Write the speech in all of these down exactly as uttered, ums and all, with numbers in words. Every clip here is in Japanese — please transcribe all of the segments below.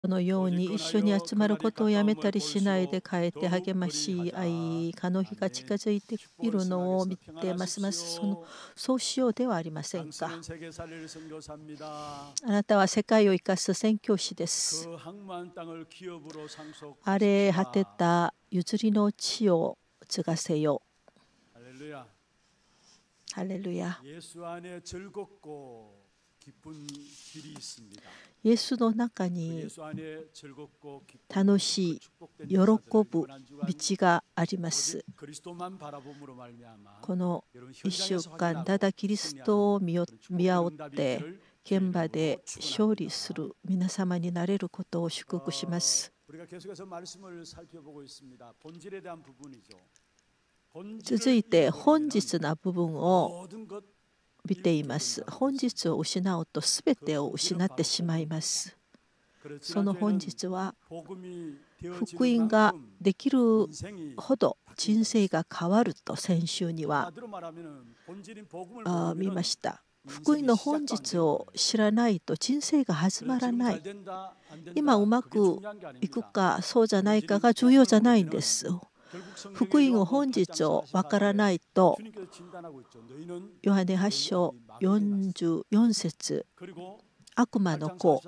のように一緒に集まることをやめたりしないで、かえって励ましい合い、かの日が近づいているのを見て、ますますそのそうしようではありませんか。あなたは世界を生かす宣教師です。荒れ果てた譲りの地を継がせよ。ハレルヤ。イエスの中に楽しい、喜ぶ道があります。このいっしゅうかん、ただキリストを見仰って現場で勝利する皆様になれることを祝福します。続いて本日の部分を見ています。本日を失うと全てを失ってしまいます。その本日は福音ができるほど人生が変わると先週にはあ見ました。福音の本日を知らないと人生が始まらない。今うまくいくかそうじゃないかが重要じゃないんです。福音を本日をわからないと、ヨハネはち章よんじゅうよん節、悪魔の子、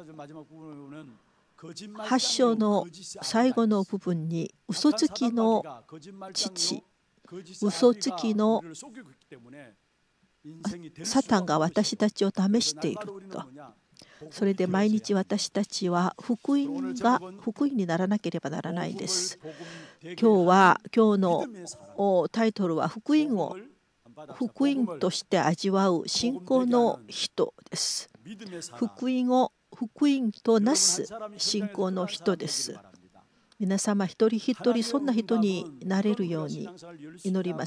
はち章の最後の部分に嘘つきの父、嘘つきのサタンが私たちを試していると。それで毎日私たちは福音が福音にならなければならないんです。今日は今日のタイトルは福音を福音として味わう信仰の人です。福音を福音となす信仰の人です。皆様一人一人そんな人になれるように祈ります。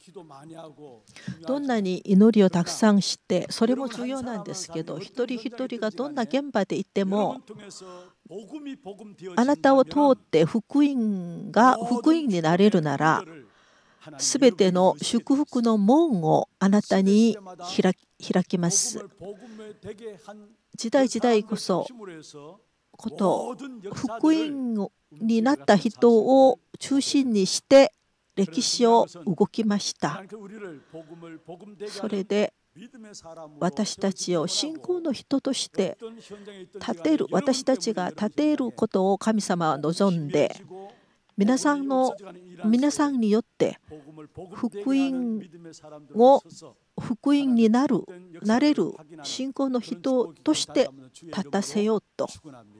どんなに祈りをたくさんしてそれも重要なんですけど、一人一人がどんな現場でいてもあなたを通って福音が福音になれるなら、すべての祝福の門をあなたに開きます。時代時代こそこと福音になった人を中心にして歴史を動きました。それで私たちを信仰の人として立てる、私たちが立てることを神様は望んで、皆さんの皆さんによって福音を福音になるなれる信仰の人として立たせようと、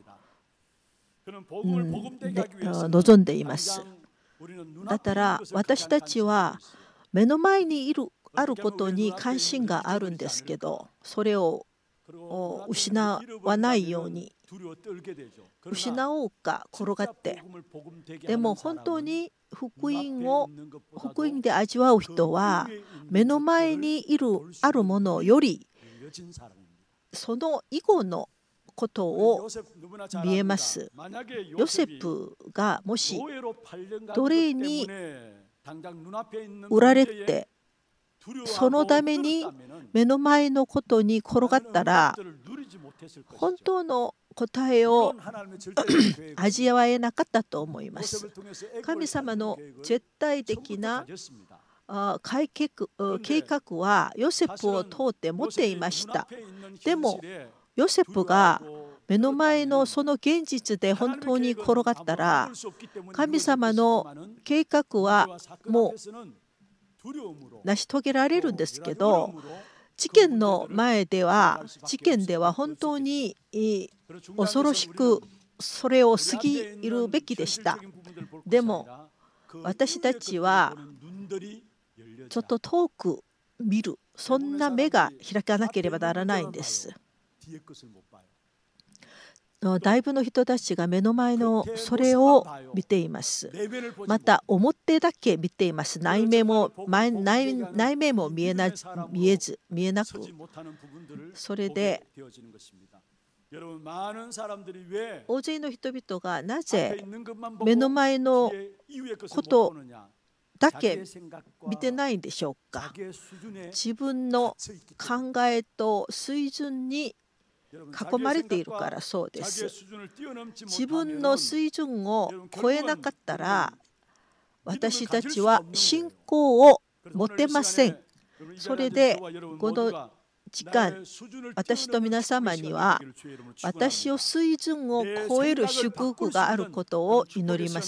うん、で望んでいます。だから私たちは目の前にいるあることに関心があるんですけど、それを失わないように、失おうか転がって、でも本当に福音を福音で味わう人は目の前にいるあるものよりその以後のことを見えます。ヨセフがもし奴隷に売られてそのために目の前のことに転がったら、本当の答えを味わえなかったと思います。神様の絶対的な計画はヨセフを通って持っていました。でもヨセフが目の前のその現実で本当に転がったら、神様の計画はもう成し遂げられるんですけど、事件の前では事件では本当に恐ろしくそれを過ぎるべきでした。でも私たちはちょっと遠く見る、そんな目が開かなければならないんです。大部の人たちが目の前のそれを見ています。また表だけ見ています。内面も内内面も見えな見えず見えなく、それで大勢の人々がなぜ目の前のことだけ見てないんでしょうか。自分の考えと水準に囲まれているからそうです。自分の水準を超えなかったら私たちは信仰を持てません。それでこの時間、私と皆様には私を水準を超える祝福があることを祈ります。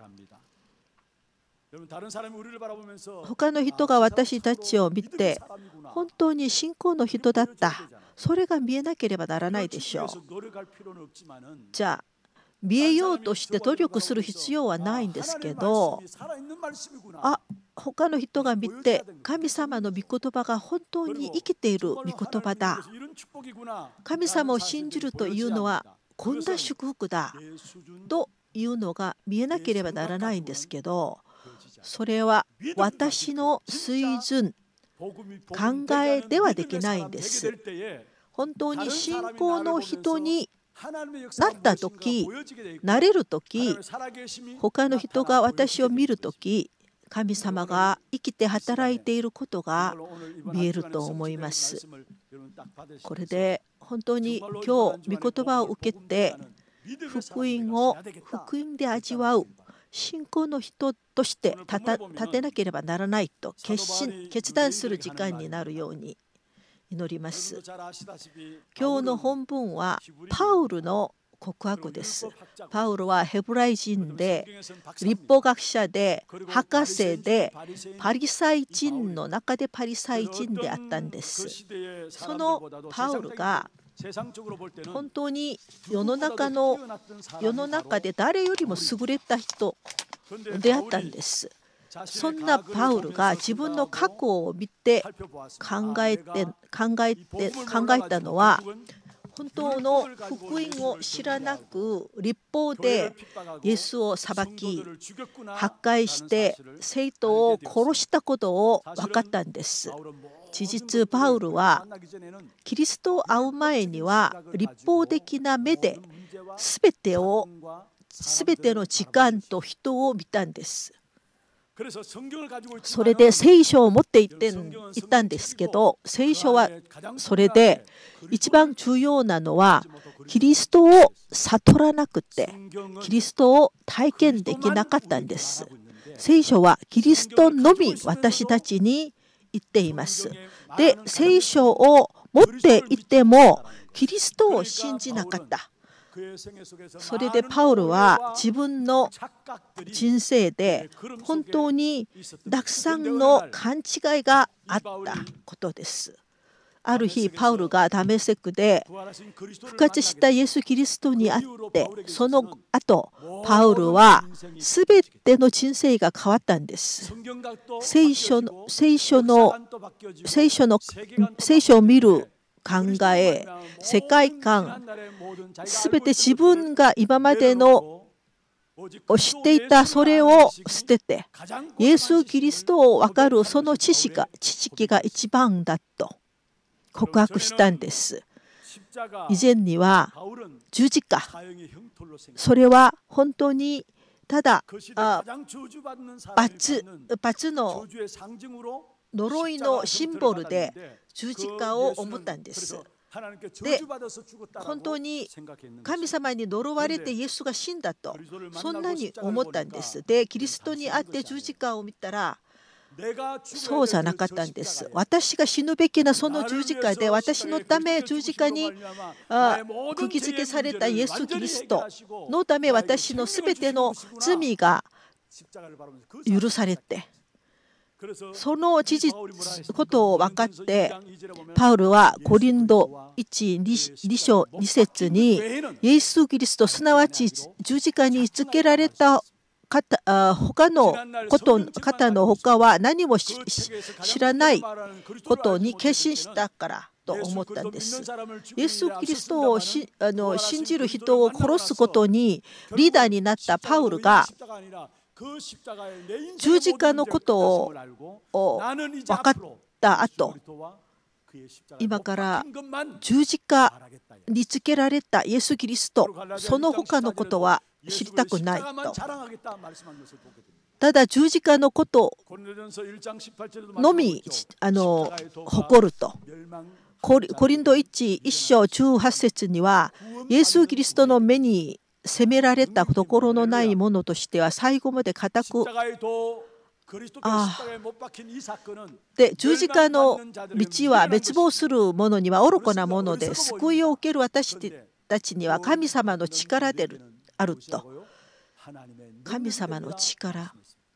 他の人が私たちを見て本当に信仰の人だった、それが見えなければならないでしょう。じゃあ見えようとして努力する必要はないんですけど、あ、他の人が見て神様の御言葉が本当に生きている御言葉だ、神様を信じるというのはこんな祝福だというのが見えなければならないんですけど、それは私の水準、考えではできないんです。本当に信仰の人になったとき、なれるとき、他の人が私を見るとき、神様が生きて働いていることが見えると思います。これで本当に今日御言葉を受けて福音を福音で味わう信仰の人として立た立てなければならないと決心決断する時間になるように祈ります。今日の本文はパウルの告白です。パウルはヘブライ人で律法学者で博士でパリサイ人の中でパリサイ人であったんです。そのパウルが本当に世の中の世の中で誰よりも優れた人であったんです。そんなパウルが自分の過去を見て考えて考えて考えたのは、本当の福音を知らなく律法でイエスを裁き破壊して生徒を殺したことを分かったんです。事実パウルはキリストを会う前には律法的な目で全てを全ての時間と人を見たんです。それで聖書を持って行って行ったんですけど、聖書はそれで一番重要なのはキリストを悟らなくてキリストを体験できなかったんです。聖書はキリストのみ私たちに言っています。で、聖書を持っていてもキリストを信じなかった。それでパウルは自分の人生で本当にたくさんの勘違いがあったことです。ある日パウルがダメセクで復活したイエス・キリストに会って、その後パウルは全ての人生が変わったんです。聖書の聖書の聖書の聖書を見る考え、世界観、すべて自分が今までの知っていたそれを捨てて、イエス・キリストを分かるその知識が、知識が一番だと告白したんです。以前には十字架、それは本当にただあ罰、罰の呪いのシンボルで十字架を思ったんです。で、本当に神様に呪われてイエスが死んだとそんなに思ったんです。で、キリストに会って十字架を見たらそうじゃなかったんです。私が死ぬべきなその十字架で私のため十字架に釘付けされたイエス・キリストのため私のすべての罪が許されて、その事実ことを分かってパウルはコリントいち、に章に節にイエス・キリストすなわち十字架につけられた方他のこと方の他は何も知らないことに決心したからと思ったんです。イエス・キリストをしあの信じる人を殺すことにリーダーになったパウルが十字架のことを分かった後、今から十字架につけられたイエス・キリスト、その他のことは知りたくないと。ただ十字架のことのみあの誇ると。 コリントいち、いっ章じゅうはち節には、イエス・キリストの目に責められたところのないものとしては最後まで固く、あで十字架の道は滅亡する者には愚かなもので、救いを受ける私たちには神様の力であると。神様の力。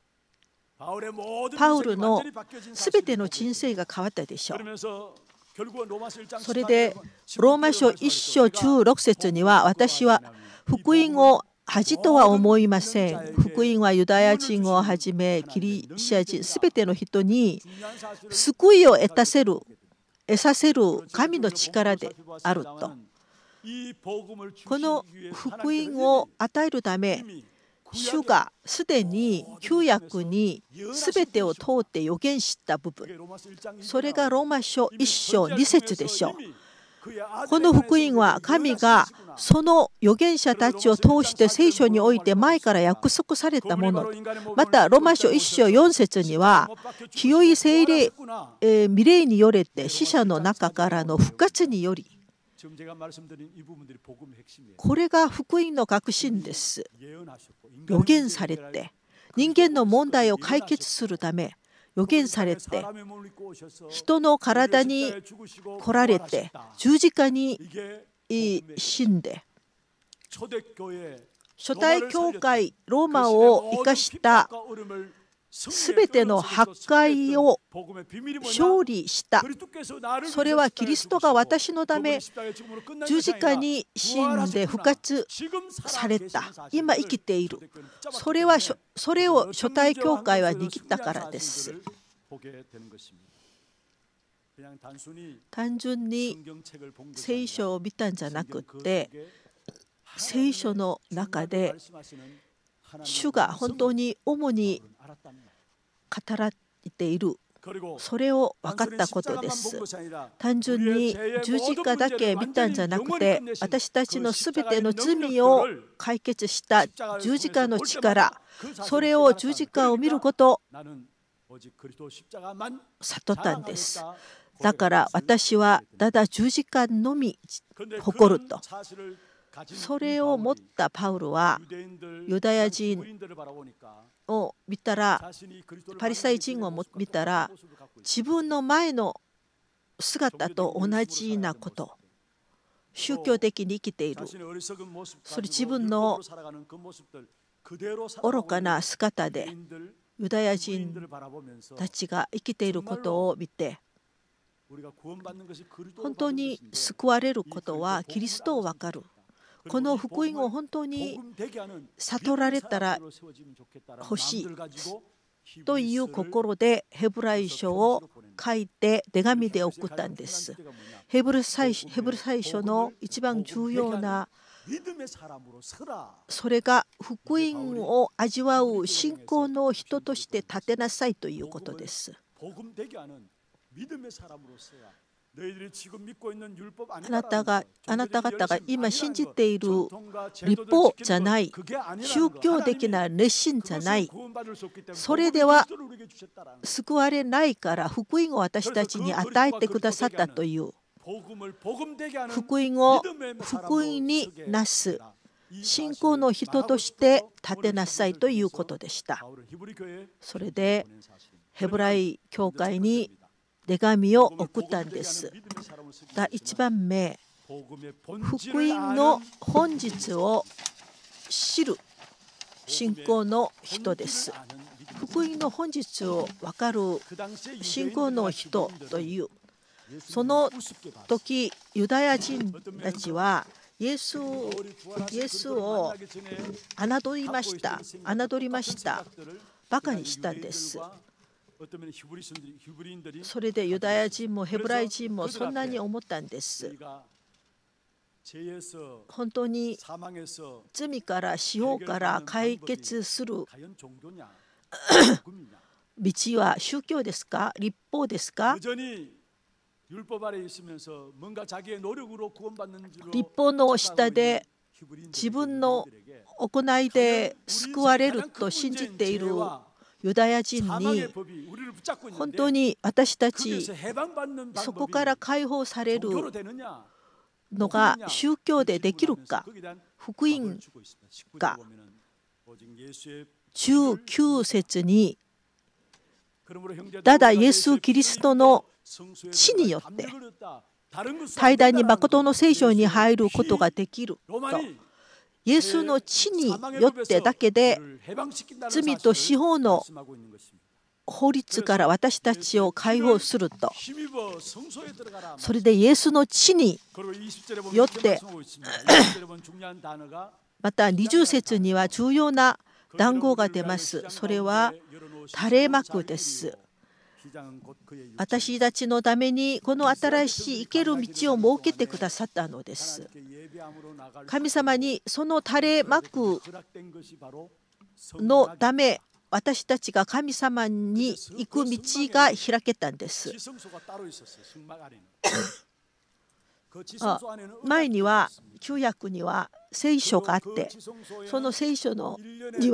パウルのすべての人生が変わったでしょう。それでローマ書いっ章じゅうろく節には、私は福音を恥とは思いません。福音はユダヤ人をはじめギリシャ人すべての人に救いを得たせる得させる神の力であると。この福音を与えるため、主がすでに旧約にすべてを通って予言した部分、それがローマ書いっ章に節でしょう。この福音は神がその預言者たちを通して聖書において前から約束されたもの。またローマ書いっ章よん節には、清い聖霊、えー、御霊によれて死者の中からの復活により、これが福音の核心です。予言されて人間の問題を解決するため予言されて、人の体に来られて十字架に死んで、初代教会ローマを生かしたすべての破壊を勝利した。それはキリストが私のため十字架に死んで復活された。今生きている。それはそれを初代教会は握ったからです。単純に聖書を見たんじゃなくて、聖書の中で主が本当に主に語られている、それを分かったことです。単純に十字架だけ見たんじゃなくて、私たちのすべての罪を解決した十字架の力、それを十字架を見ることを悟ったんです。だから私はただ十字架のみ誇ると。それを持ったパウロはユダヤ人を見たら、パリサイ人を見たら、自分の前の姿と同じなこと、宗教的に生きている、それ自分の愚かな姿でユダヤ人たちが生きていることを見て、本当に救われることはキリストを分かる。この福音を本当に悟られたら欲しいという心でヘブライ書を書いて手紙で送ったんです。ヘブルサイ書の一番重要な、それが福音を味わう信仰の人として立てなさいということです。あなたが、あなた方が今信じている律法じゃない、宗教的な熱心じゃない、それでは救われないから福音を私たちに与えてくださったという、福音を福音になす信仰の人として立てなさいということでした。それでヘブライ教会に手紙を送ったんです。第一番目、福音の本質を知る信仰の人です。福音の本質を分かる信仰の人という、その時ユダヤ人たちはイエスを、イエスを侮りました。侮りました。バカにしたんです。それでユダヤ人もヘブライ人もそんなに思ったんです。本当に罪から死亡から解決する道は宗教ですか、律法ですか。律法の下で自分の行いで救われると信じているユダヤ人に本当に私たちそこから解放されるのが宗教でできるか、福音か。じゅうきゅう節にただイエス・キリストの血によって対談に誠の聖書に入ることができると、イエスの血によってだけで罪と司法の法律から私たちを解放すると、それでイエスの血によってまたにじゅう節には重要な談合が出ます。それは垂れ幕です。私たちのためにこの新しい生ける道を設けてくださったのです。神様にその垂れ幕のため私たちが神様に行く道が開けたんです。あ前には旧約には聖書があって、その聖書のに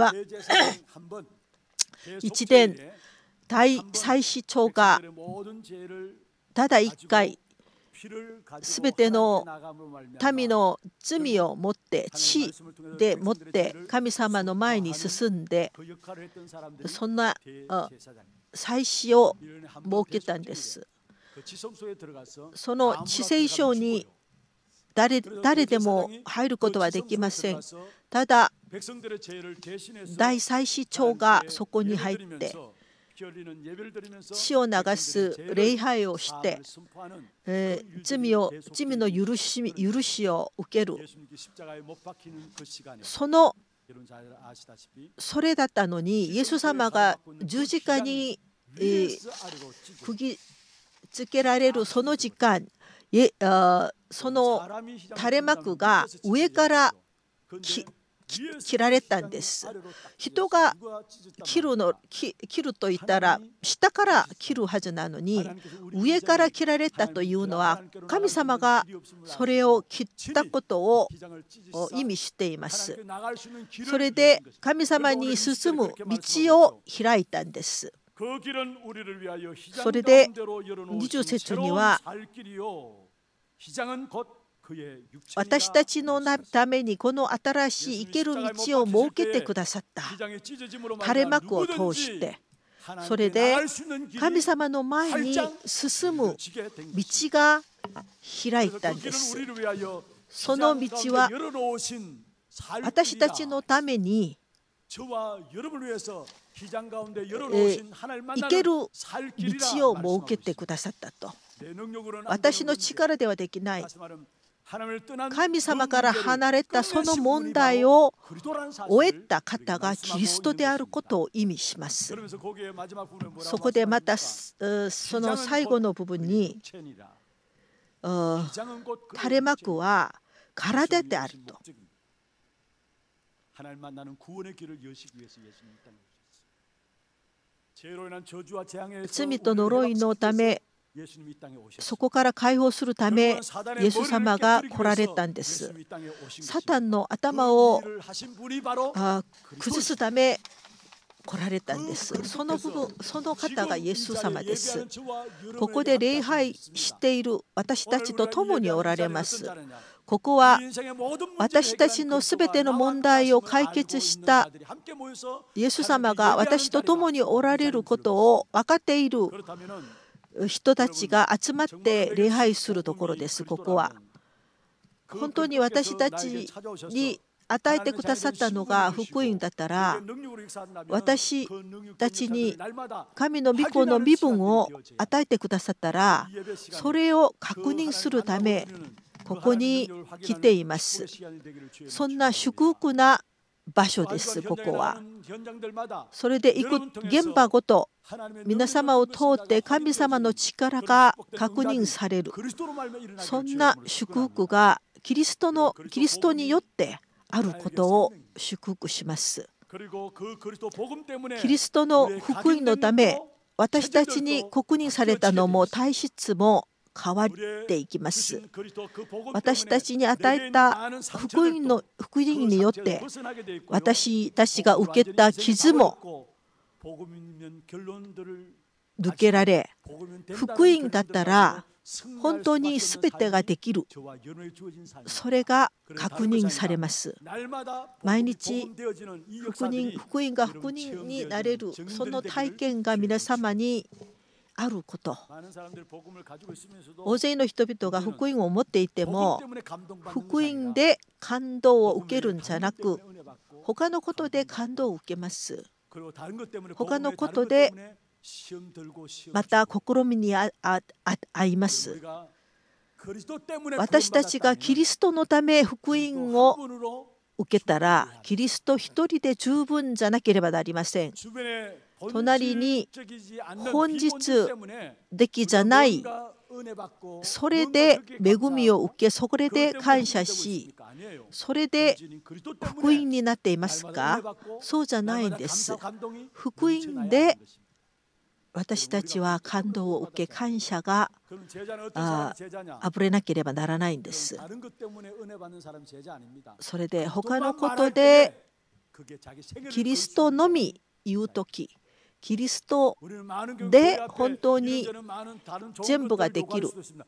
はいちねん大祭司長がただいっかいすべての民の罪を持って血で持って神様の前に進んで、そんな祭司を設けたんです。その至聖所に 誰, 誰でも入ることはできません。ただ大祭司長がそこに入って血を流す礼拝をして、えー、罪を罪の許し、許しを受ける、そのそれだったのに、イエス様が十字架に、えー、釘つけられるその時間、えあその垂れ幕が上からき切られたんです。人が切るの切ると言ったら下から切るはずなのに、上から切られたというのは神様がそれを切ったことを意味しています。それで神様に進む道を開いたんです。それでにじゅう節には、私たちのためにこの新しい生ける道を設けてくださった垂れ幕を通して、それで神様の前に進む道が開いたんです。その道は私たちのために生ける道を設けてくださったと。私の力ではできない、神様から離れたその問題を終えた方がキリストであることを意味します。そこでまたその最後の部分に、垂れ幕は体であると。罪と呪いのため、そこから解放するためイエス様が来られたんです。サタンの頭を崩すため来られたんです。その部分、その方がイエス様です。ここで礼拝している私たちと共におられます。ここは私たちのすべての問題を解決したイエス様が私と共におられることを分かっている人たちが集まって礼拝するところです。ここは本当に私たちに与えてくださったのが福音だったら、私たちに神の御子の身分を与えてくださったら、それを確認するためここに来ています。そんな祝福な場所です。ここはそれで行く現場ごと皆様を通って神様の力が確認される、そんな祝福がキリストのキリストによってあることを祝福します。キリストの福音のため私たちに刻印されたのも体質も変わっていきます。私たちに与えた福音の福音によって私たちが受けた傷も抜けられ、福音だったら本当に全てができる。それが確認されます。毎日福音、福音が福音になれる、その体験が皆様にあること。大勢の人々が福音を持っていても、福音で感動を受けるんじゃなく、他のことで感動を受けます。他のことでまた試みにあああいます。私たちがキリストのため福音を受けたら、キリスト一人で十分じゃなければなりません。隣に本質的じゃない、それで恵みを受け、それで感謝し、それで福音になっていますか？そうじゃないんです。福音で私たちは感動を受け、感謝がああふれなければならないんです。それで他のことでキリストのみ言うとき、キリストで本当に全部ができる。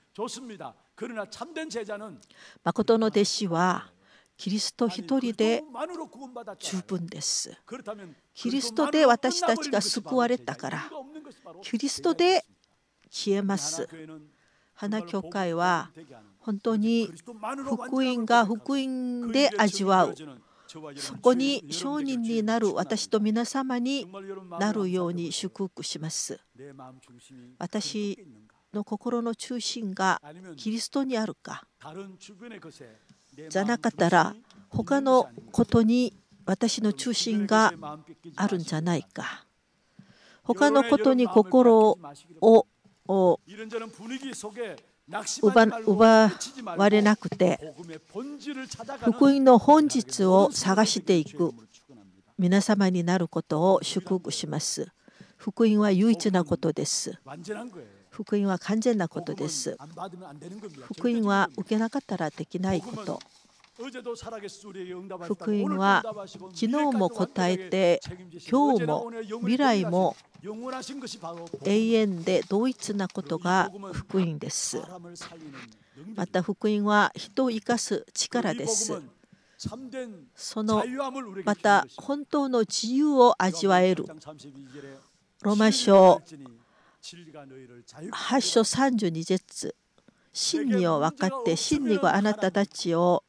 誠の弟子はキリスト一人で十分です。キリストで私たちが救われたから、キリストで消えます。花教会は本当に福音が福音で味わう。そこに証人になる私と皆様になるように祝福します。私の心の中心がキリストにあるか、じゃなかったら他のことに私の中心があるんじゃないか。他のことに心を奪われなくて、福音の本質を探していく皆様になることを祝福します。福音は唯一なことです。福音は完全なことです。福音は受けなかったらできないこと。福音は昨日も答えて、今日も未来も永遠で同一なことが福音です。また福音は人を生かす力です。そのまた本当の自由を味わえる。ローマ書はち章さんじゅうに節、真理を分かって真理があなたたちを、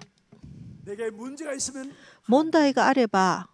問題があれば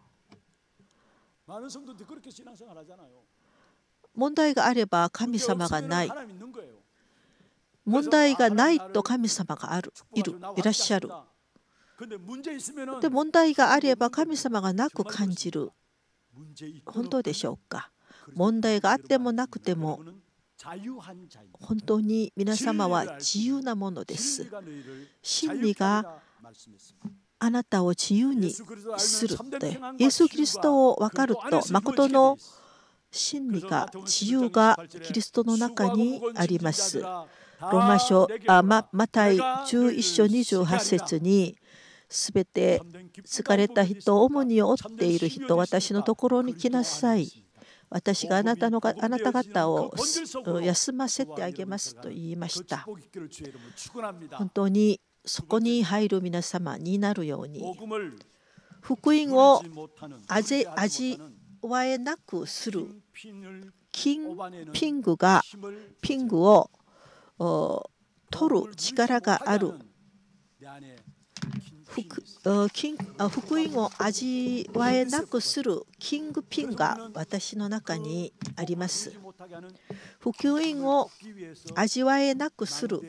問題があれば神様がない。問題がないと神様がある、いる、いらっしゃる。で、問題があれば神様がなく感じる。本当でしょうか？問題があってもなくても本当に皆様は自由なものです。真理があなたを自由にするって、イエス・キリストを分かると、誠の真理が自由がキリストの中にあります。ローマ書あママタイじゅういち章にじゅうはち節に、すべて疲れた人、重荷を負っている人、私のところに来なさい。私があなたのあなた方を休ませてあげますと言いました。本当にそこに入る皆様になるように、福音を味わえなくするキンピングがピングを取る力がある。福音を味わえなくするキングピンが私の中にあります。福音を味わえなくする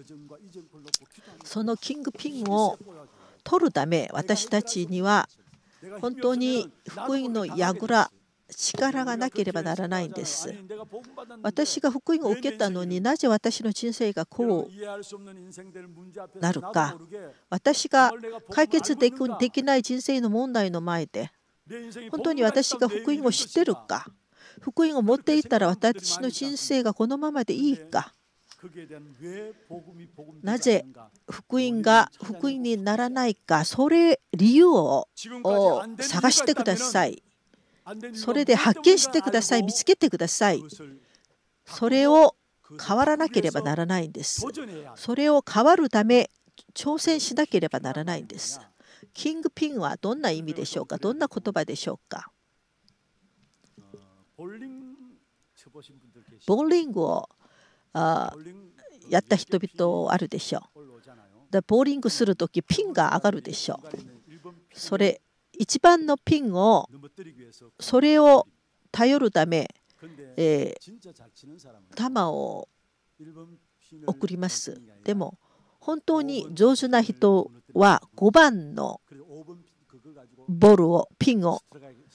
そのキングピンを取るため、私たちには本当に福音の櫓、力がなければならないんです。私が福音を受けたのになぜ私の人生がこうなるか。私が解決できない人生の問題の前で本当に私が福音を知ってるか。福音を持っていたら私の人生がこのままでいいか。なぜ福音が福音にならないか、それ理由を探してください。 それで発見してください、見つけてください。それを変わらなければならないんです。それを変わるため挑戦しなければならないんです。キングピンはどんな意味でしょうか。どんな言葉でしょうか。ボウリングをあやった人々あるでしょう。でボウリングするときピンが上がるでしょう。それ一番のピンをそれを頼るため、えー、球を送ります。でも本当に上手な人はごばんのボールをピンを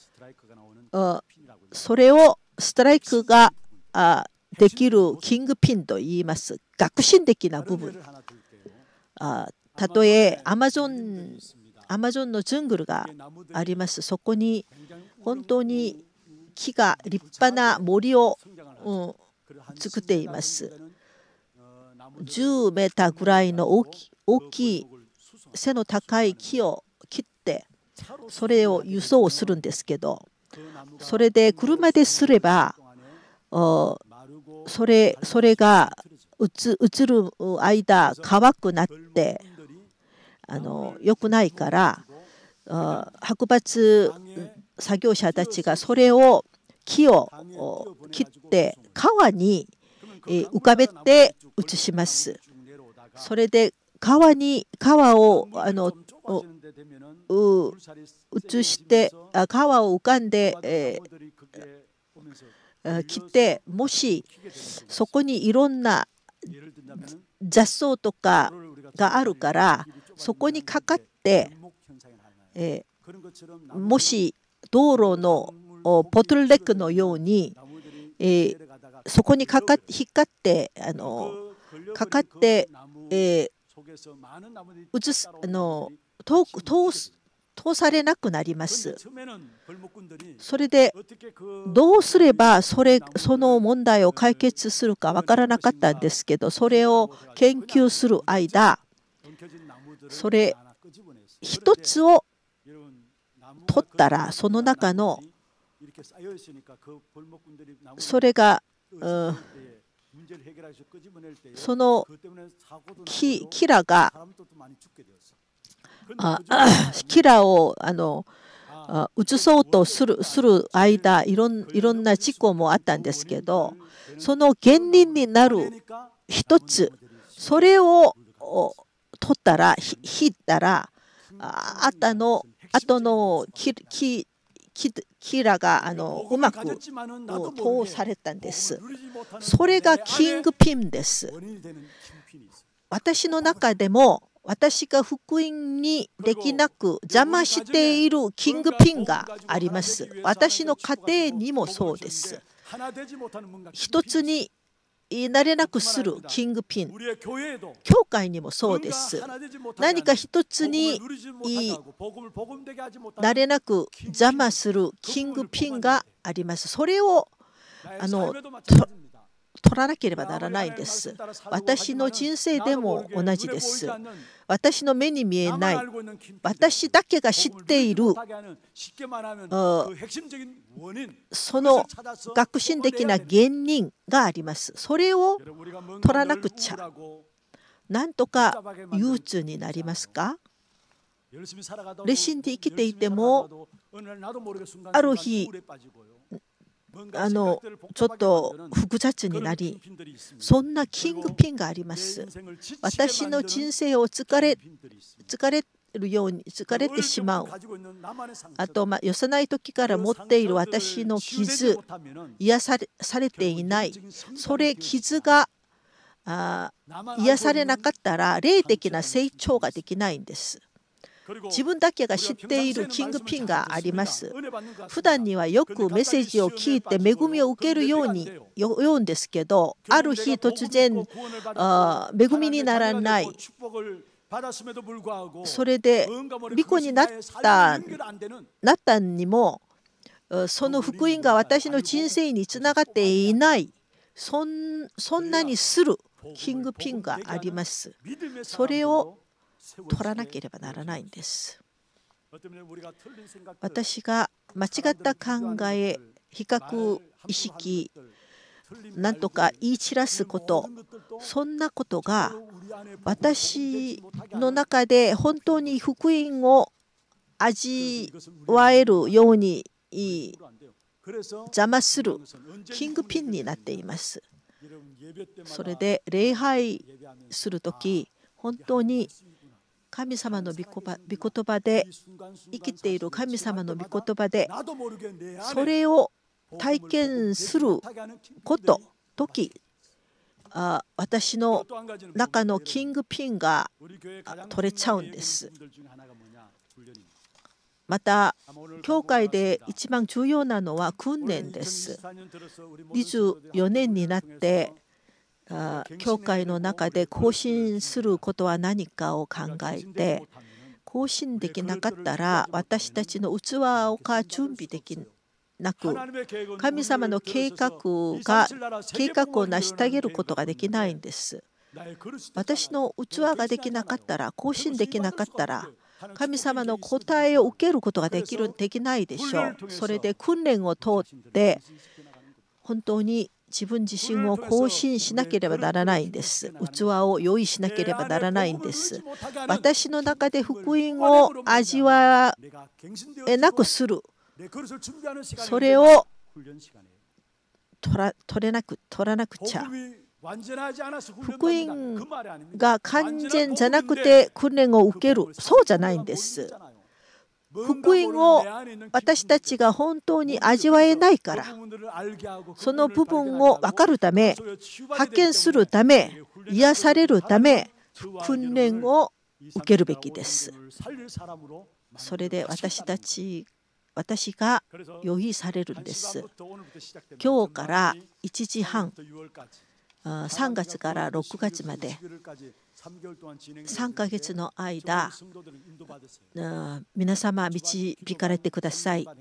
それをストライクができるキングピンと言います。革新的な部分。あたとえアマゾンアマゾンのジャングルがあります。そこに本当に木が立派な森を、うん、作っています。じゅうメーターぐらいの大き、大きい背の高い木を切ってそれを輸送するんですけど、それで車ですればそれ、それが映る間乾くなってあの良くないから白髪作業者たちがそれを木を切って川に浮かべて移します。それで川に川をあの移して川を浮かんで、えー、切ってもしそこにいろんな雑草とかがあるからそこにかかって、えー、もし道路のボトルネックのように、えー、そこにかか引っかってあのかかって、えー、移すあの通通通されなくなります。それでどうすればそれその問題を解決するかわからなかったんですけど、それを研究する間それ一つを取ったらその中のそれが、うん、その木キラがあキラをあの移そうとするする間いろんいろんな事故もあったんですけど、その原因になる一つそれを取ったら引いたらあとの後の木木キラがあのうまく通されたんです。それがキングピンです。私の中でも私が福音にできなく邪魔しているキングピンがあります。私の家庭にもそうです。一つになれなくするキングピン、教会にもそうです。何か一つになれなく邪魔するキングピンがあります。それをあの取らなければならないんです。私の人生でも同じです。私の目に見えない私だけが知っているその革新的な原因があります。それを取らなくちゃなんとか憂鬱になりますか。熱心で生きていてもある日あのちょっと複雑になり、そんなキングピンがあります。私の人生を疲れ疲れるように疲れてしまう。あと、まあ、幼い時から持っている私の傷、癒され、されていない、それ傷があ癒されなかったら霊的な成長ができないんです。自分だけが知っているキングピンがあります。普段にはよくメッセージを聞いて恵みを受けるように言うんですけど、ある日突然あ恵みにならない、それで御子になったなったにもその福音が私の人生につながっていない、そん、そんなにするキングピンがあります。それを取らなければならないんです。 私が間違った考え、比較意識、なんとか言い散らすこと、そんなことが私の中で本当に福音を味わえるように邪魔するキングピンになっています。それで礼拝するとき、本当に神様の御言葉で生きている神様の御言葉でそれを体験すること時、あ私の中のキングピンが取れちゃうんです。また教会で一番重要なのは訓練です。にじゅうよねんになって教会の中で更新することは何かを考えて、更新できなかったら私たちの器が準備できなく、神様の計画が計画を成し遂げることができないんです。私の器ができなかったら、更新できなかったら神様の答えを受けることができるできないでしょう。それで訓練を通って本当に自分自身を更新しなければならないんです。器を用意しなければならないんです。私の中で福音を味わえなくする、それを取ら、取れなく、取らなくちゃ。福音が完全じゃなくて訓練を受ける、そうじゃないんです。福音を私たちが本当に味わえないから、その部分を分かるため、発見するため、癒されるため、訓練を受けるべきです。それで私たち、私が用意されるんです。今日からいちじはん、さんがつからろくがつまでさんかげつの間、皆様導かれてください。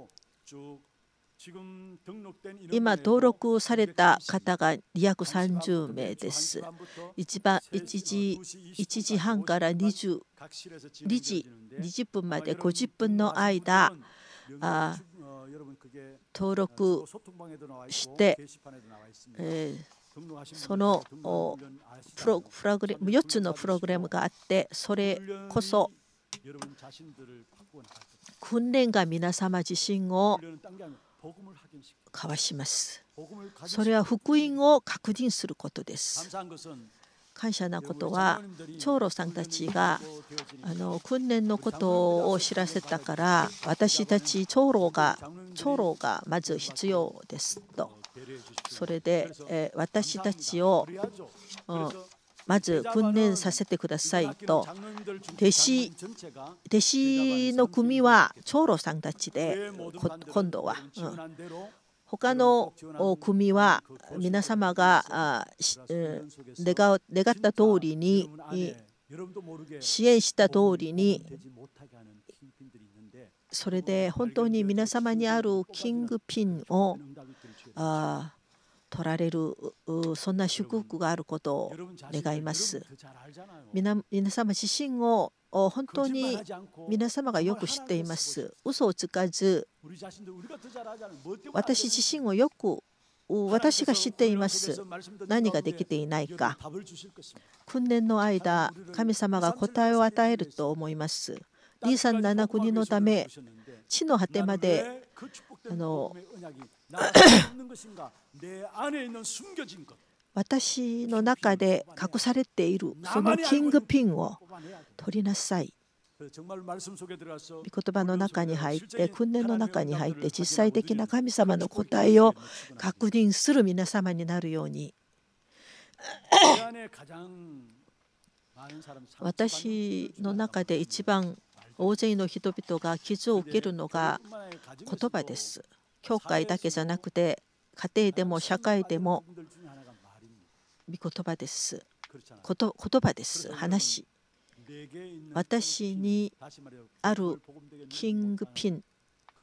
今登録された方がにひゃくさんじゅうめいです。一番いちじ、いちじはんからにじにじゅっぷんまでごじゅっぷんの間、あ登録して、えーそのプロプログラムよっつのプログラムがあって、それこそ訓練が皆様自身を交わします。それは福音を確認することです。感謝なことは、長老さんたちがあの訓練のことを知らせたから、私たち長老が長老がまず必要ですと。それで、えー、私たちを、うん、まず訓練させてくださいと。弟子、弟子の組は長老さんたちで、今度は、うん、他の組は皆様が願った通りに、支援した通りに、それで本当に皆様にあるキングピンをあ取られる、そんな祝福があることを願います。皆様自身を本当に皆様がよく知っています。嘘をつかず、私自身をよく私が知っています。何ができていないか。訓練の間、神様が答えを与えると思います。にさんなな国のため、地の果てまであの私の中で隠されているそのキングピンを取りなさい。御言葉の中に入って、訓練の中に入って、実際的な神様の答えを確認する皆様になるように。私の中で一番大勢の人々が傷を受けるのが言葉です。教会だけじゃなくて、家庭でも社会でも御言葉です。こと言葉です。話。私にあるキングピン、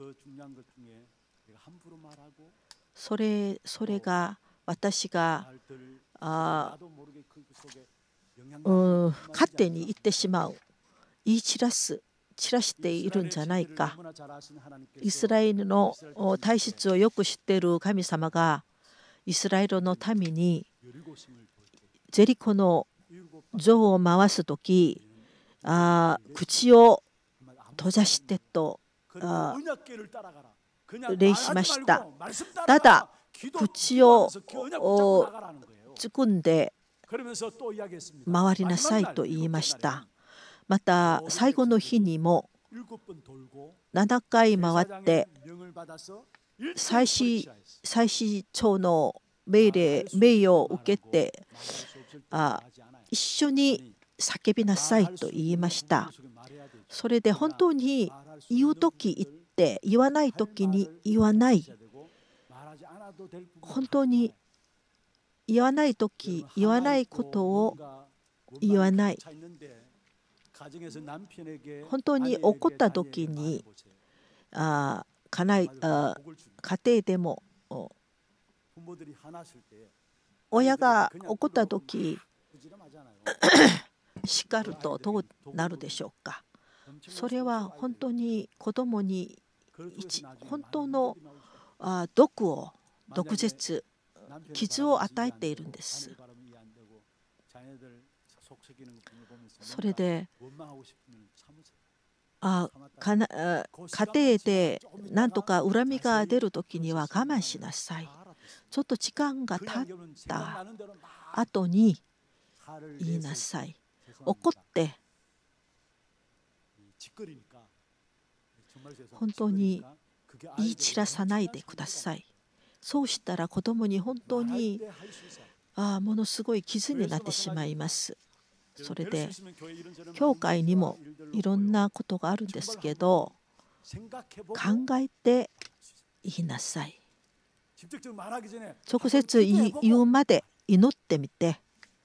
それ、それが私があ、うん、勝手に言ってしまう、言い散らす散らしているんじゃないか。イスラエルの体質をよく知っている神様がイスラエルの民にジェリコの城を回す時、あ口を閉ざしてとあ礼しました。ただ口をつくんで回りなさいと言いました。また最後の日にもななかい回って祭司祭司長の命令名誉を受けてあ一緒に叫びなさいと言いました。それで本当に言うとき言って言わないときに言わない、本当に言わないとき言わないことを言わない、本当に怒ったときにあ家内あ家庭でも親が怒ったとき叱るとどうなるでしょうか。それは本当に子供に本当の毒を毒舌傷を与えているんです。それであかな家庭で何とか恨みが出るときには我慢しなさい。ちょっと時間が経った後に言いなさい。怒って本当に言い散らさないでください。そうしたら子供に本当にあものすごい傷になってしまいます。それで教会にもいろんなことがあるんですけど、考えて言いなさい。直接言うまで祈ってみて、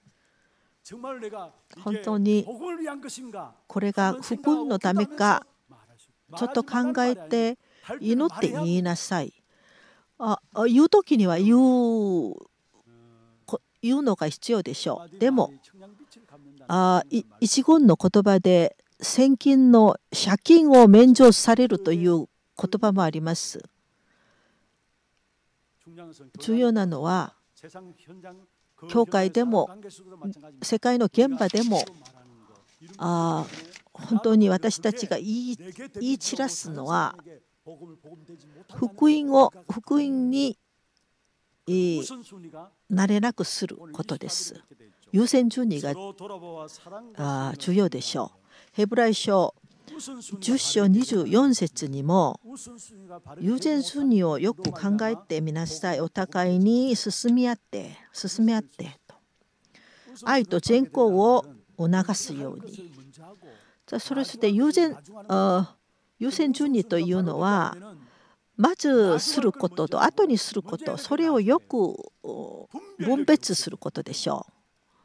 本当にこれが福音のためかちょっと考えて祈って言いなさい。あ言う時には言う言うのが必要でしょう。でもあ一言の言葉で千金の借金を免除されるという言葉もあります。重要なのは教会でも世界の現場でもあ本当に私たちが言い、言い散らすのは福音を福音に、えー、なれなくすることです。優先順位があ重要でしょう。ヘブライ書じゅっ章にじゅうよん節にも優先順位をよく考えてみなさい。お互いに進み合って進み合ってと愛と善行を促すように。それして優先あ優先順位というのはまずすることと後にすること、それをよく分別することでしょう。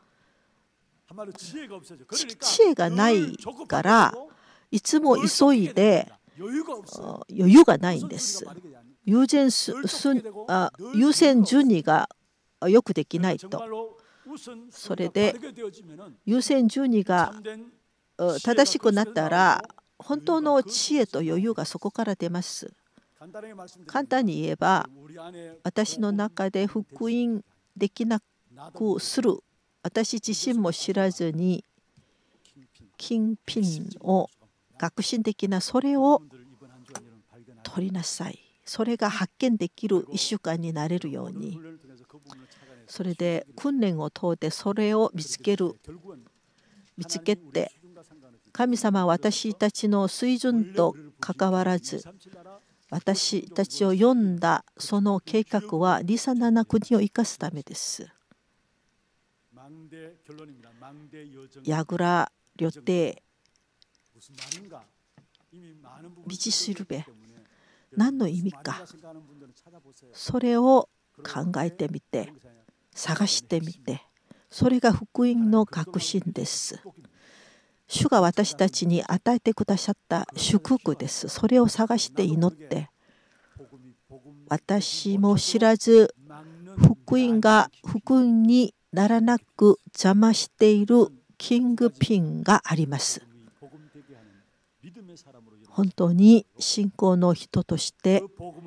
知恵がないからいつも急いで余裕がないんです。優先すあ優先順位がよくできないと、それで優先順位が正しくなったら本当の知恵と余裕がそこから出ます。簡単に言えば私の中で福音できなくする、私自身も知らずに金品を革新的なそれを取りなさい。それが発見できるいっしゅうかんになれるように、それで訓練を通ってそれを見つける見つけて、神様は私たちの水準と関わらず私たちを呼んだその計画はにさんなな国を生かすためです。やぐら、旅程、道しるべ、何の意味か、それを考えてみて探してみて、それが福音の核心です。主が私たちに与えてくださった祝福です。それを探して祈って、私も知らず福音が福音にならなく邪魔しているキングピンがあります。 本当に信仰の人として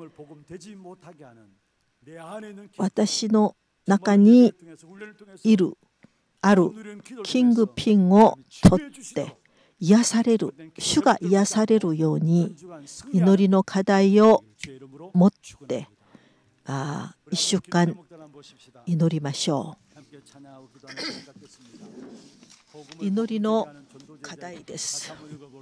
私の中にいるあるキングピンを取って癒される、主が癒されるように祈りの課題を持ってあいっしゅうかん祈りましょう。祈りの課題です。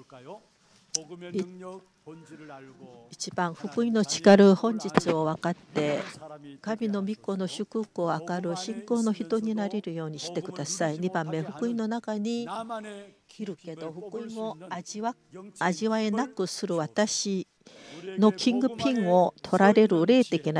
一番福音の力本日を分かって神の御子の祝福を分かる信仰の人になれるようにしてください。にばんめ、福音の中にいるけど福音を味わ、味わえなくする私のキングピンを取られる霊的な